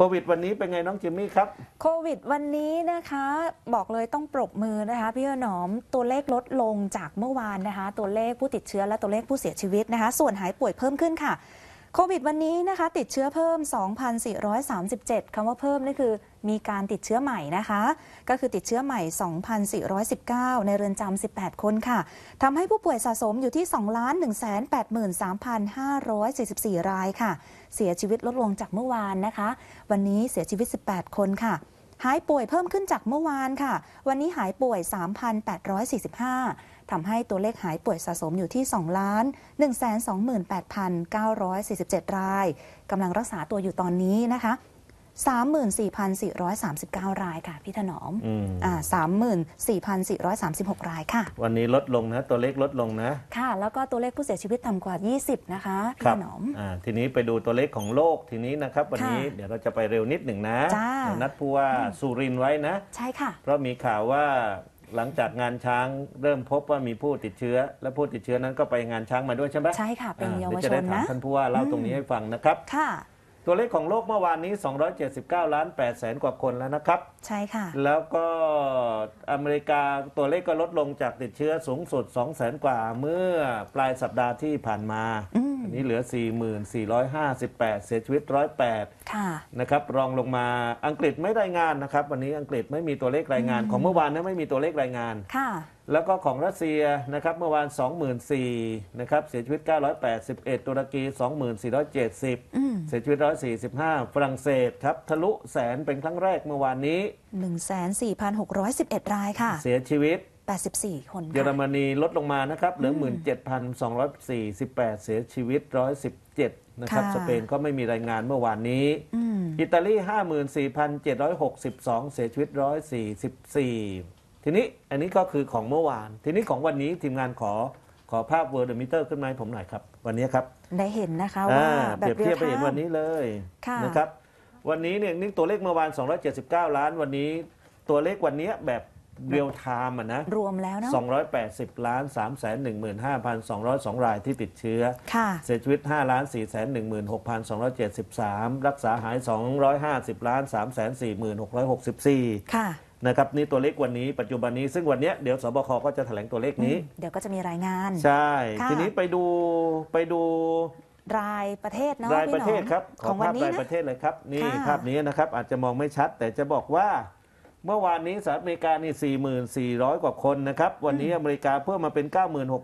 วิดวันนี้เป็นไงน้องจิมมี่ครับโควิดวันนี้นะคะบอกเลยต้องปรบมือนะคะพี่หนอมตัวเลขลดลงจากเมื่อวานนะคะตัวเลขผู้ติดเชื้อและตัวเลขผู้เสียชีวิตนะคะส่วนหายป่วยเพิ่มขึ้นค่ะโควิดวันนี้นะคะติดเชื้อเพิ่ม 2,437 คำว่าเพิ่มนี่คือมีการติดเชื้อใหม่นะคะก็คือติดเชื้อใหม่ 2,419 ในเรือนจำ18 คนค่ะทำให้ผู้ป่วยสะสมอยู่ที่ 2,183,544 รายค่ะเสียชีวิตลดลงจากเมื่อวานนะคะวันนี้เสียชีวิต18 คนค่ะหายป่วยเพิ่มขึ้นจากเมื่อวานค่ะวันนี้หายป่วย 3,845 ทำให้ตัวเลขหายป่วยสะสมอยู่ที่ 2,128,947 รายกำลังรักษาตัวอยู่ตอนนี้นะคะ 34,439 รายค่ะพี่ถนอม34,436 รายค่ะวันนี้ลดลงนะตัวเลขลดลงนะค่ะแล้วก็ตัวเลขผู้เสียชีวิตต่ำกว่า20นะคะพี่ถนอมทีนี้ไปดูตัวเลขของโลกทีนี้นะครับวันนี้เดี๋ยวเราจะไปเร็วนิดหนึ่งนะเดี๋ยวนัดผู้ว่าสุรินทร์ไว้นะใช่ค่ะเพราะมีข่าวว่าหลังจากงานช้างเริ่มพบว่ามีผู้ติดเชื้อและผู้ติดเชื้อนั้นก็ไปงานช้างมาด้วยใช่ไหมใช่ค่ะเป็นเยาวชนนะท่านผู้ว่าเล่าตรงนี้ให้ฟังนะครับค่ะตัวเลขของโลกเมื่อวานนี้279.8 ล้านกว่าคนแล้วนะครับใช่ค่ะแล้วก็อเมริกาตัวเลขก็ลดลงจากติดเชื้อสูงสุด 200,000 กว่าเมื่อปลายสัปดาห์ที่ผ่านมาอันนี้เหลือ 44,458 เสียชีวิต108 ค่ะนะครับรองลงมาอังกฤษไม่รายงานนะครับวันนี้อังกฤษไม่มีตัวเลขรายงานของเมื่อวานนะไม่มีตัวเลขรายงานค่ะแล้วก็ของรัสเซียนะครับเมื่อวาน 24,000 นะครับเสียชีวิต981ตุรกี 24,770 เสียชีวิต145ฝรั่งเศสครับทะลุแสนเป็นครั้งแรกเมื่อวานนี้ 14,611 รายค่ะเสียชีวิต 84 คนเยอรมนีลดลงมานะครับเหลือ 17,248 เสียชีวิต117นะครับสเปนก็ไม่มีรายงานเมื่อวานนี้อิตาลี 54,762 เสียชีวิต144ทีนี้อันนี้ก็คือของเมื่อวานทีนี้ของวันนี้ทีมงานขอภาพ World Meter ขึ้นมาให้ผมหน่อยครับวันนี้ครับได้เห็นนะคะว่าแบบเปรียบเทียบไปเห็นวันนี้เลยนะครับวันนี้เนี่ยนี่ตัวเลขเมื่อวาน279 ล้านวันนี้ตัวเลขวันนี้แบบเรียลไทม์นะรวมแล้วเนาะ 280,316,202 รายที่ติดเชื้อเสียชีวิต5,416,273 รักษาหาย250,344,664 ค่ะนะครับนี่ตัวเลขวันนี้ปัจจุบันนี้ซึ่งวันนี้เดี๋ยวสบคก็จะแถลงตัวเลขนี้เดี๋ยวก็จะมีรายงานใช่ทีนี้ไปดูรายประเทศเนาะรายประเทศครับของภาพรายประเทศเลยครับนี่ภาพนี้นะครับอาจจะมองไม่ชัดแต่จะบอกว่าเมื่อวานนี้สหรัฐอเมริกานี่ 4,400 กว่าคนนะครับวันนี้อเมริกาเพิ่มมาเป็น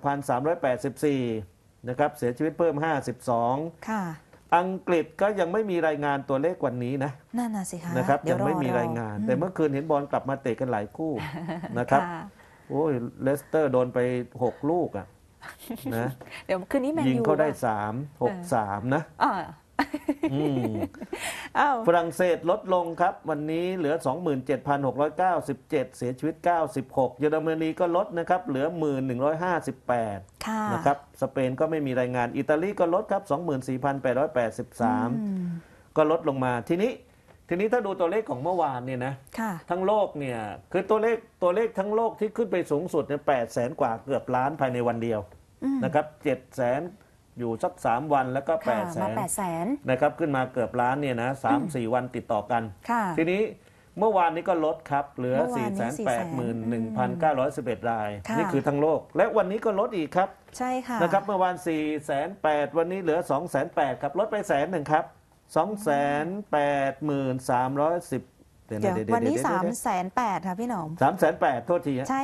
96,384 นะครับเสียชีวิตเพิ่ม52 ค่ะอังกฤษก็ยังไม่มีรายงานตัวเลขวันนี้นะนั่นน่ะสิคะนะครับยังไม่มีรายงานแต่เมื่อคืนเห็นบอลกลับมาเตะกันหลายคู่นะครับโอ้ยเลสเตอร์โดนไป6 ลูกอ่ะนะเดี๋ยวคืนนี้แมนยูยิงเขาได้6-3นะฝรั่งเศสลดลงครับวันนี้เหลือ 27,697 เสียชีวิต96เยอรมนีก็ลดนะครับเหลือ 1,158 นะครับสเปนก็ไม่มีรายงานอิตาลีก็ลดครับ 24,883 ก็ลดลงมาทีนี้ถ้าดูตัวเลขของเมื่อวานเนี่ยนะทั้งโลกเนี่ยคือตัวเลขทั้งโลกที่ขึ้นไปสูงสุดเนี่ย800,000 กว่าเกือบล้านภายในวันเดียวนะครับ700,000อยู่สัก3 วันแล้วก็800,000นะครับขึ้นมาเกือบล้านเนี่ยนะ 3-4 วันติดต่อกันทีนี้เมื่อวานนี้ก็ลดครับเหลือ 481,911 รายนี่คือทั้งโลกและวันนี้ก็ลดอีกครับใช่ค่ะนะครับเมื่อวาน 408,000 วันนี้เหลือ 208,000 ครับลดไป100,000ครับ 283,310 เดี๋ยววันนี้ 308,000 ค่ะพี่หนอม 308,000โทษทีฮะ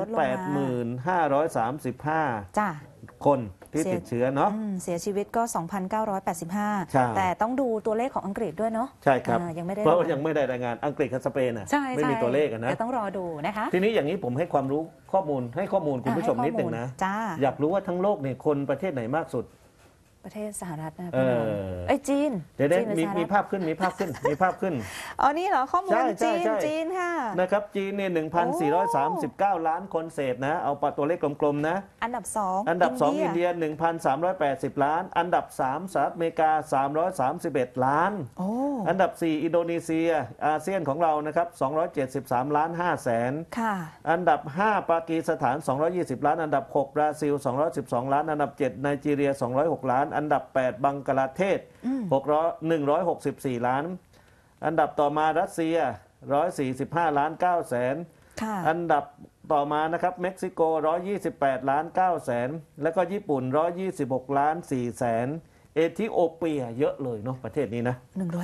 385,535 จ้าคนที่ติดเชื้อเนาะเสียชีวิตก็ 2,985 แต่ต้องดูตัวเลขของอังกฤษด้วยเนาะใช่ครับยังไม่ได้เพราะยังไม่ได้รายงานอังกฤษกับสเปนไม่มีตัวเลขนะต้องรอดูนะคะทีนี้อย่างนี้ผมให้ความรู้ข้อมูลคุณผู้ชมนิดหนึ่งนะอยากรู้ว่าทั้งโลกเนี่ยคนประเทศไหนมากสุดประเทศสหรัฐนะจีนเดี๋ยวมีภาพขึ้นอ๋อนี่เหรอข้อมูลจีนค่ะนะครับจีนเนี่ย 1,439 ล้านคนเศษนะเอาตัวเลขกลมๆนะอันดับ 2อินเดีย 1,380 ล้านอันดับ3สหรัฐอเมริกา331 ล้านอันดับ4อินโดนีเซียอาเซียนของเรานะครับ273 ล้าน5แสนอันดับ5ปากีสถาน220 ล้านอันดับ6บราซิล212 ล้านอันดับ7ไนจีเรีย206 ล้านอันดับ8บังกลาเทศ164 ล้านอันดับต่อมารัสเซีย145 ล้าน 9 แสนอันดับต่อมานะครับเม็กซิโก128 ล้าน 9 แสนแล้วก็ญี่ปุ่น126 ล้าน 4 แสนเอธิโอเปียเยอะเลยเนาะประเทศนี้นะ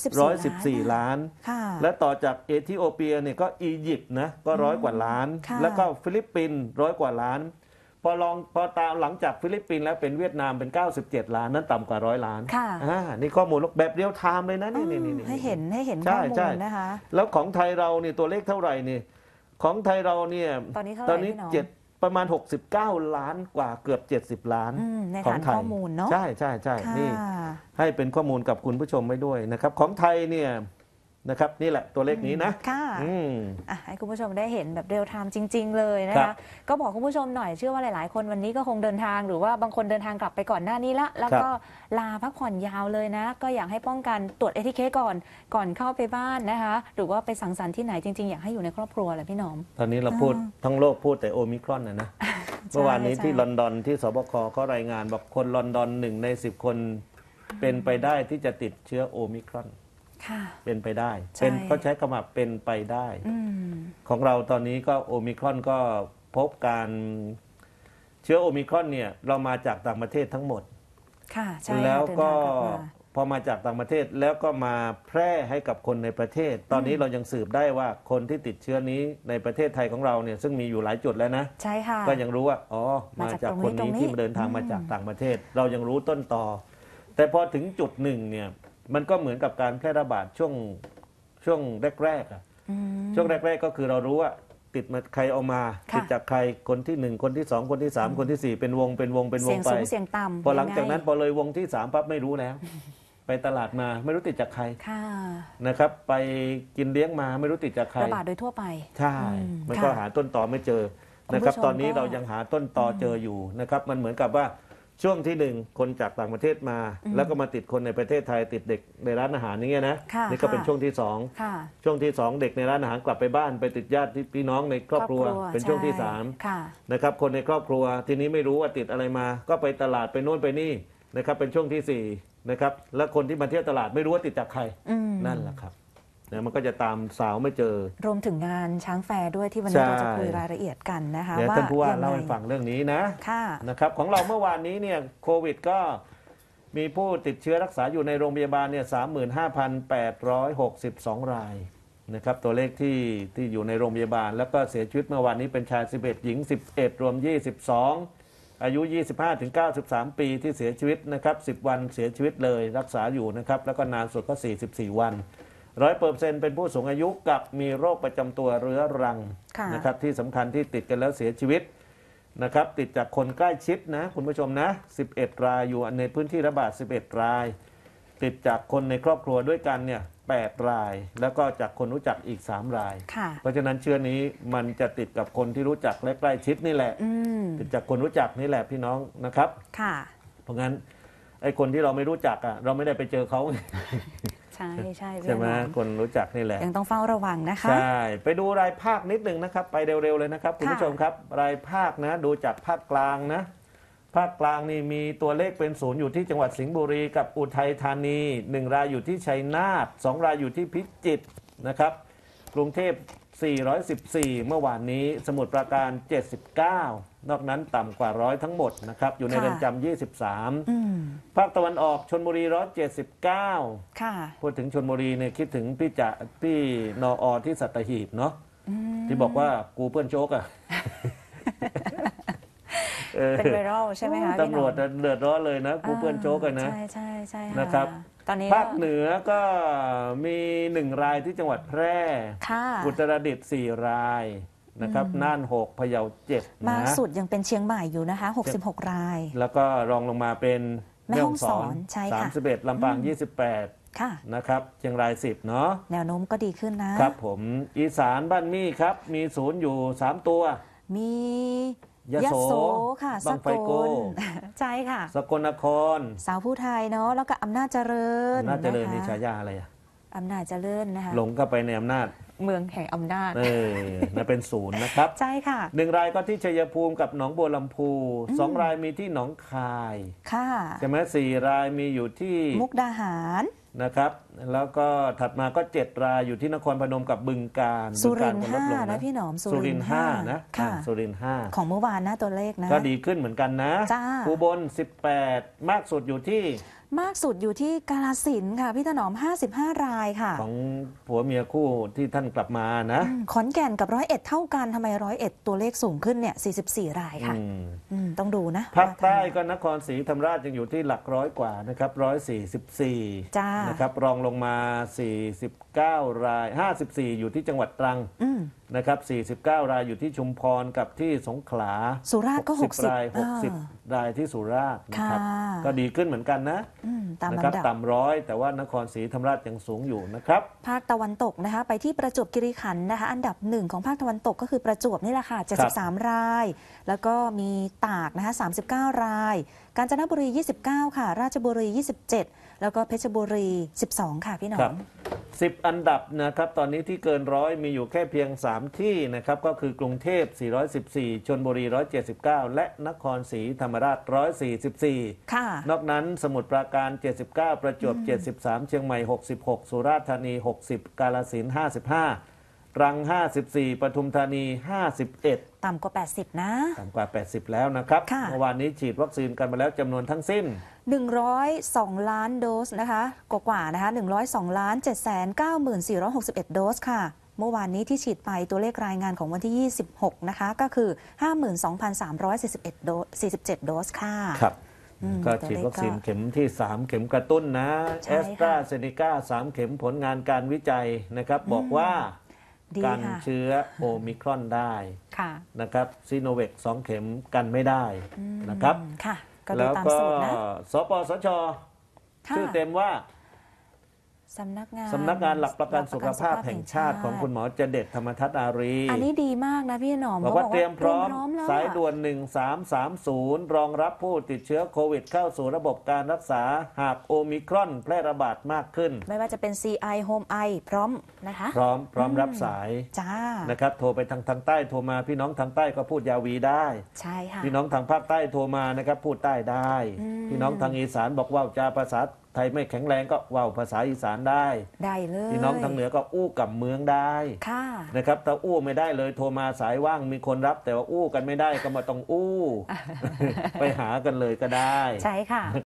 114 ล้านและต่อจากเอธิโอเปียเนี่ยก็อียิปต์นะก็100 กว่าล้านแล้วก็ฟิลิปปินส์100 กว่าล้านพอตามหลังจากฟิลิปปินส์แล้วเป็นเวียดนามเป็น97 ล้านนั้นต่ำกว่า100 ล้านนี่ข้อมูลแบบเรียลไทม์เลยนะนี่ให้เห็นข้อมูลนะคะแล้วของไทยเราเนี่ยตัวเลขเท่าไหร่นี่ของไทยเราเนี่ยตอนนี้ประมาณ69 ล้านกว่าเกือบ70 ล้านของไทยข้อมูลเนาะใช่นี่ให้เป็นข้อมูลกับคุณผู้ชมไว้ด้วยนะครับของไทยเนี่ยนะครับนี่แหละตัวเลขนี้นะค่ะให้คุณผู้ชมได้เห็นแบบเรียลไทม์จริงๆเลยนะคะก็บอกคุณผู้ชมหน่อยเชื่อว่าหลายๆคนวันนี้ก็คงเดินทางหรือว่าบางคนเดินทางกลับไปก่อนหน้านี้ละแล้วก็ลาพักผ่อนยาวเลยนะก็อยากให้ป้องกันตรวจATKก่อนเข้าไปบ้านนะคะหรือว่าไปสังสรรค์ที่ไหนจริงๆอยากให้อยู่ในครอบครัวแหละพี่หนอมตอนนี้เราพูดทั้งโลกพูดแต่โอมิครอนนะเมื่อวานนี้ที่ลอนดอนที่สบคก็รายงานบอกคนลอนดอน1 ใน 10 คนเป็นไปได้ที่จะติดเชื้อโอมิครอนเป็นไปได้เป็นเขาใช้คำว่าเป็นไปได้ของเราตอนนี้ก็โอมิครอนก็พบการเชื้อโอมิครอนเนี่ยเรามาจากต่างประเทศทั้งหมดแล้วก็พอมาจากต่างประเทศแล้วก็มาแพร่ให้กับคนในประเทศตอนนี้เรายังสืบได้ว่าคนที่ติดเชื้อนี้ในประเทศไทยของเราเนี่ยซึ่งมีอยู่หลายจุดแล้วนะใช่ค่ะก็ยังรู้ว่าอ๋อมาจากคนนี้ที่เดินทางมาจากต่างประเทศเรายังรู้ต้นตอแต่พอถึงจุดหนึ่งเนี่ยมันก็เหมือนกับการแพร่ระบาดช่วงแรกๆช่วงแรกๆก็คือเรารู้ว่าติดมาใครเอามาติดจากใครคนที่1คนที่2คนที่3คนที่4เป็นวงไปเสียงสูงเสียงต่ำพอหลังจากนั้นพอเลยวงที่3ปั๊บไม่รู้แล้วไปตลาดมาไม่รู้ติดจากใครนะครับไปกินเลี้ยงมาไม่รู้ติดจากใครระบาดโดยทั่วไปใช่มันก็หาต้นตอไม่เจอนะครับตอนนี้เรายังหาต้นตอเจออยู่นะครับมันเหมือนกับว่าช่วงที่1คนจากต่างประเทศมาแล้วก็มาติดคนในประเทศไทยติดเด็กในร้านอาหารนี่นะนี่ก็เป็นช่วงที่2ช่วงที่2เด็กในร้านอาหารกลับไปบ้านไปติดญาติพี่น้องในครอบครัวเป็นช่วงที่3นะครับคนในครอบครัวทีนี้ไม่รู้ว่าติดอะไรมาก็ไปตลาดไปโน่นไปนี่นะครับเป็นช่วงที่4นะครับแล้วคนที่มาเที่ยวตลาดไม่รู้ว่าติดจากใครนั่นแหละครับมันก็จะตามสาวไม่เจอรวมถึงงานช้างแฟร์ด้วยที่วันนี้เราจะคุยรายละเอียดกันนะคะว่าท่านผู้ว่าเล่าให้ฟังเรื่องนี้นะครับของเราเมื่อวานนี้เนี่ยโควิดก็มีผู้ติดเชื้อรักษาอยู่ในโรงพยาบาลเนี่ย 35,862 รายนะครับตัวเลขที่อยู่ในโรงพยาบาลแล้วก็เสียชีวิตเมื่อวานนี้เป็นชาย11หญิง11รวม22อายุ 25-93 ปีที่เสียชีวิตนะครับ10 วันเสียชีวิตเลยรักษาอยู่นะครับแล้วก็นานสุดก็44 วัน100%เป็นผู้สูงอายุกับมีโรคประจำตัวเรื้อรังนะครับที่สำคัญที่ติดกันแล้วเสียชีวิตนะครับติดจากคนใกล้ชิดนะคุณผู้ชมนะ11 รายอยู่ในพื้นที่ระบาด11 รายติดจากคนในครอบครัวด้วยกันเนี่ย8 รายแล้วก็จากคนรู้จักอีก3 รายเพราะฉะนั้นเชื้อนี้มันจะติดกับคนที่รู้จักและใกล้ชิดนี่แหละติดจากคนรู้จักนี่แหละพี่น้องนะครับเพราะงั้นไอ้คนที่เราไม่รู้จักอ่ะเราไม่ได้ไปเจอเขาใช่ไหมคนรู้จักนี่แหละยังต้องเฝ้าระวังนะคะใช่ไปดูรายภาคนิดหนึ่งนะครับไปเร็วๆเลยนะครับคุณผู้ชมครับรายภาคนะดูจากภาคกลางนะภาคกลางนี่มีตัวเลขเป็น0อยู่ที่จังหวัดสิงห์บุรีกับอุทัยธานี1 รายอยู่ที่ชัยนาท2 รายอยู่ที่พิจิตรนะครับกรุงเทพ414เมื่อวานนี้สมุทรปราการ79นอกนั้นต่ำกว่า100ทั้งหมดนะครับอยู่ในเรือนจำ23ภาคตะวันออกชลบุรี179พูดถึงชลบุรีเนี่ยคิดถึงพี่นอ.ที่สัตหีบเนาะที่บอกว่ากูเพื่อนโจ๊กอะเป็นไวรัลใช่ไหมคะตำรวจเดือดร้อนเลยนะกูเพื่อนโจ๊กกันนะใช่นะครับตอนนี้ภาคเหนือก็มี1 รายที่จังหวัดแพร่อุตรดิตถ์4 รายนะครับน่าน6พะเยา7 มาสุดยังเป็นเชียงใหม่อยู่นะคะ66 รายแล้วก็รองลงมาเป็นแม่ฮ่องสอน31ลำปาง28นะครับเชียงราย10เนาะแนวโน้มก็ดีขึ้นนะครับผมอีสานบ้านมี่ครับมี0อยู่3ตัวมียะโสค่ะสกลใช่ค่ะสกลนครสาวผู้ไทยเนาะแล้วก็อำนาจเจริญนี่ฉายาอะไรอะอำนาจเจริญนะคะหลงก็ไปในอำนาจเมืองแห่งอำนาจนั่นเป็น0นะครับใช่ค่ะ 1 รายก็ที่ชัยภูมิกับหนองบัวลำพู2 รายมีที่หนองคายใช่ไหม4 รายมีอยู่ที่มุกดาหารนะครับ แล้วก็ถัดมาก็7 รายอยู่ที่นครพนมกับบึงกาฬสุรินทร์บึงกฬก็ลดลง 5นะพี่หนอมสุรินทร์5นะค่ะสุรินทร์5 ของเมื่อวานนะตัวเลขนะก็ดีขึ้นเหมือนกันนะจ้าอุบล18มากสุดอยู่ที่มากสุดอยู่ที่กาฬสินธุ์ค่ะพี่ถนอม55 รายค่ะของผัวเมียคู่ที่ท่านกลับมานะขอนแก่นกับ101เท่ากันทำไม101ตัวเลขสูงขึ้นเนี่ย44 รายค่ะต้องดูนะภาคใต้ก็นครศรีธรรมราชยังอยู่ที่หลักร้อยกว่านะครับ144 จ้านะครับรองลงมา49 ราย54อยู่ที่จังหวัดตรังนะครับ49 รายอยู่ที่ชุมพรกับที่สงขลาสุราษฎร์ก็60 ราย60 รายที่สุราษฎร์นะครับค่ะก็ดีขึ้นเหมือนกันนะตามนะครับลำดับต่ำร้อยแต่ว่านครศรีธรรมราชยังสูงอยู่นะครับภาคตะวันตกนะคะไปที่ประจวบคีรีขันธ์นะคะอันดับ1ของภาคตะวันตกก็คือประจวบนี่แหละค่ะ73 ราย แล้วก็มีตากนะคะ39 ราย กาญจนบุรี29ค่ะราชบุรี27แล้วก็เพชรบุรี12ค่ะพี่หนอครัมบ 10 อันดับนะครับตอนนี้ที่เกินร้อยมีอยู่แค่เพียง 3 ที่นะครับก็คือกรุงเทพ414ชลบุรี179และนครศรีธรรมราช144 ค่ะนอกนั้นสมุทรปราการ79ประจวบ73เชียงใหม่66สุราษฎร์ธานี60กาฬสินธุ์55ตรัง54ปทุมธานี51 ต่ำกว่า 80 นะต่ำกว่า80แล้วนะครับค่ะเมื่อวานนี้ฉีดวัคซีนกันมาแล้วจำนวนทั้งสิ้น 102 ล้านโดสนะคะกว่าๆนะคะ102ล้าน799,461 โดสค่ะ เมื่อวานนี้ที่ฉีดไปตัวเลขรายงานของวันที่ 26 นะคะก็คือ 52,341 โดส47 โดสค่ะครับก็ฉีดวัคซีนเข็มที่ 3 เข็มกระตุ้นนะใช่แอค่ะสตราเซเนกา3 เข็มผลงานการวิจัยนะครับบอกว่าดีกันค่ะเชื้อโอมิครอนได้ค่ะนะครับซีโนเวค2 เข็มกันไม่ได้นะครับค่ะก็ดูแล้วตามก็สูตรนะสปสชค่ะชื่อเต็มว่าสำนักงานหลักประกันสุขภาพแห่งชาติของคุณหมอเจเด็ดธรรมทัศน์อารีอันนี้ดีมากนะพี่หนอมบอกว่าเตรียมพร้อมแล้วสายด่วน 1330 รองรับผู้ติดเชื้อโควิดเข้าสู่ระบบการรักษาหากโอมิครอนแพร่ระบาดมากขึ้นไม่ว่าจะเป็น CI Home I พร้อมนะคะพร้อมรับสายจ้านะครับโทรไปทางใต้โทรมาพี่น้องทางใต้ก็พูดยาวีได้ใช่ค่ะพี่น้องทางภาคใต้โทรมานะครับพูดใต้ได้ พี่น้องทางอีสานบอกว่าจาภาษาไทยไม่แข็งแรงก็ว่าวภาษาอีสานได้ได้เลยพี่น้องทางเหนือก็อู้กับเมืองได้ค่ะนะครับถ้าอู้ไม่ได้เลยโทรมาสายว่างมีคนรับ แต่ว่าอู้กันไม่ได้ก็มาต้องอู้ ไปหากันเลยก็ได้ใช่ค่ะ